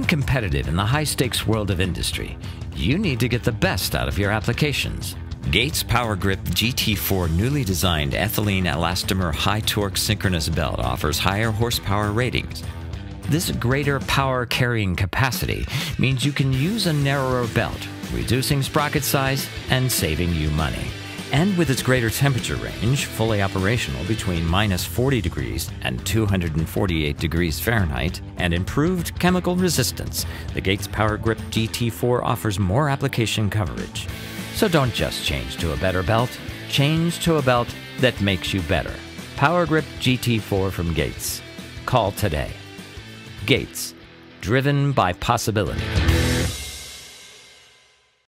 competitive in the high-stakes world of industry, you need to get the best out of your applications. Gates Power Grip GT4 newly designed ethylene elastomer high-torque synchronous belt offers higher horsepower ratings. This greater power carrying capacity means you can use a narrower belt, reducing sprocket size and saving you money. And with its greater temperature range, fully operational between -40 degrees and 248 degrees Fahrenheit, and improved chemical resistance, the Gates Power Grip GT4 offers more application coverage. So don't just change to a better belt, change to a belt that makes you better. Power Grip GT4 from Gates. Call today. Gates, driven by possibility.